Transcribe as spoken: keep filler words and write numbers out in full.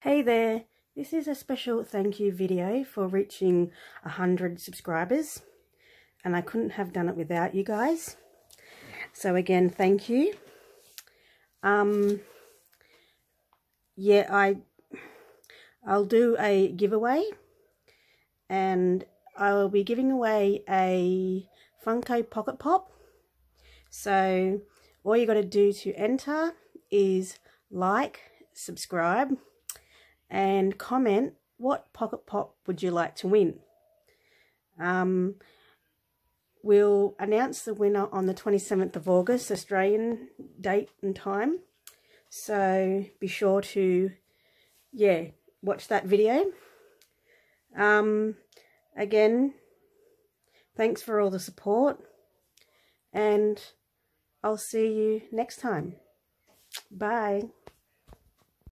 Hey there, this is a special thank you video for reaching one hundred subscribers, and I couldn't have done it without you guys. So again, thank you. Um, yeah, I, I'll do a giveaway, and I will be giving away a Funko Pocket Pop. So all you got to do to enter is like, subscribe, and comment what Pocket Pop would you like to win. Um, we'll announce the winner on the twenty-seventh of August, Australian date and time. So be sure to, yeah, watch that video. Um, again, thanks for all the support, and I'll see you next time. Bye.